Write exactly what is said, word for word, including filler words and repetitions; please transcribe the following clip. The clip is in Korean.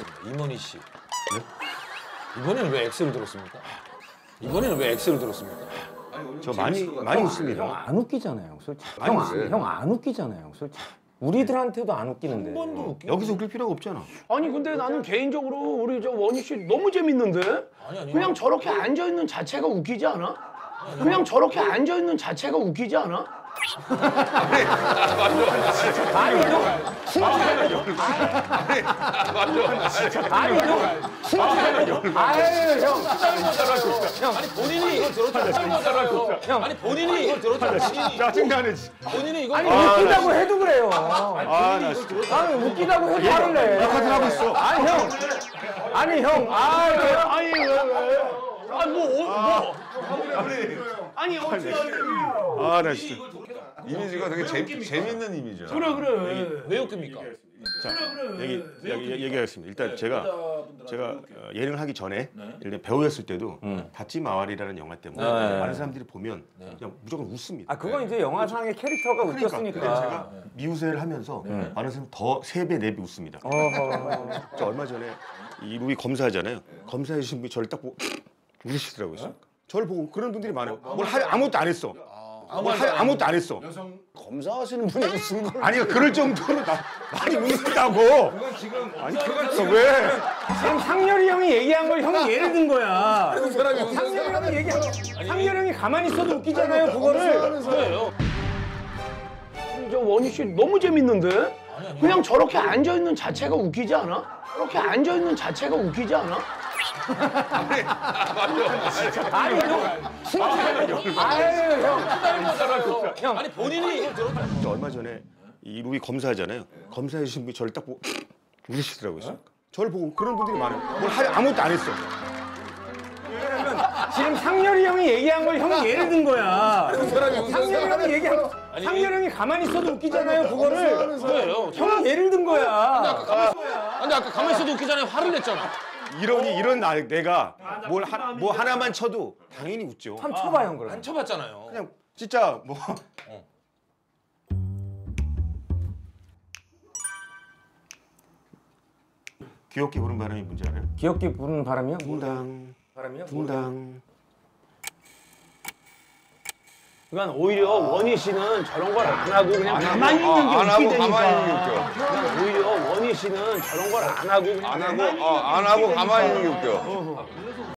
임원희 씨. 네? 이번에는 왜 X를 들었습니까? 이번에는 왜 X를 들었습니까? 저 많이 많이 웃습니다. 형 안 웃기잖아요, 솔직히. 많이 웃어요. 형 안 웃기잖아요, 솔직히. 우리들한테도 안 웃기는데. 한 번도 웃겨. 여기서 웃길 필요가 없잖아. 아니 근데 나는 개인적으로 우리 저 원희 씨 너무 재밌는데? 아니, 아니, 그냥 저렇게 앉아 있는 자체가 웃기지 않아? 그냥 저렇게 앉아 있는 자체가 웃기지 않아? 아니 형 진짜. 아니 형 진짜. 아유 형. 형 아니 본인이 이걸 들었잖아요. 형 아니 본인이 이걸 들었잖아요. 짜증나네. 진짜. 본인이 이걸 아니 아, 웃기다고 해도 그래요. 아, 나 진짜. 아니 웃기다고 해도 화를 내. 똑같은 하고 있어. 아니 형. 아니 형. 아 그. 아니 왜 왜? 아니 뭐 뭐? 아니 어찌 아, 나 진짜. 이미지가 되게 재, 재밌는 이미지야. 그래 그래. 왜 웃깁니까? 자, 얘기, 얘기, 얘기하겠습니다. 일단 제가 제가 어, 예능을 하기 전에 예를 들어 배우였을 때도 닫지 마와리라는 영화 때문에 네. 많은 사람들이 보면 그냥 무조건 웃습니다. 아 그건 이제 영화상의 캐릭터가 그러니까 웃겼으니까. 근데 제가 미우새를 하면서 많은 사람이 더 세 배, 네 배 웃습니다. 어허. 저 얼마 전에 이 우리 검사하잖아요. 검사해 주신 분이 저를 딱 보고 웃으시더라고요. 저를 보고 그런 분들이 많아요. 뭘 하, 아무것도 안 했어. 뭘 하, 아무것도 안 했어. 검사하시는 분이 웃은 걸. 아니 그럴 정도로 나, 많이 웃는다고. 그건 지금 아니 그건 왜? 지금 상렬이 형이 얘기한 걸 형이 예를 든 거야. 상렬이 형이 얘기한 거. 상렬이 형이 가만히 있어도 웃기잖아요, 그거를. 그래요. 저 원희 씨 너무 재밌는데? 그냥 저렇게 앉아 있는 자체가 웃기지 않아? 저렇게 앉아 있는 자체가 웃기지 않아? 아니 형 진짜. 아유 형. 형 아니 본인이 이걸 들었잖아요. 저 얼마 전에 이 우리 검사하잖아요. 검사해 주신 분이 저를 딱 보고 웃으시더라고요. 저를 보고 그런 분들이 많아요. 뭘 하, 아무것도 안 했어. 지금 상렬이 형이 얘기한 걸 형이 예를 든 거야. 상렬이 형이 얘기한 거. 상렬이 형이 가만히 있어도 웃기잖아요, 그거를. 그래요. 형이 예를 든 거야. 근데 아까 가만히 있어도 웃기잖아요. 화를 냈잖아. 이러니 이런 나, 내가 뭘 하, 뭐 하나만 쳐도 당연히 웃죠. 한번 쳐봐 형 그럼. 안 쳐봤잖아요. 그냥 진짜 뭐 귀엽게 부른 바람이 뭔지 알아요? 귀엽게 부르는 바람이요? 붕당 바람이요? 붕당. 그러니까 오히려 원희 씨는 저런 걸 안 하고 그냥 가만히 어, 있는 게 안 하고 웃기다니까. 가만히 있는 게 웃겨. 그냥 오히려 원희 씨는 저런 걸 안 하고 그냥 안 하고 가만히 어, 안 있는 게 하고 웃기다니까. 가만히 있는 게 웃겨.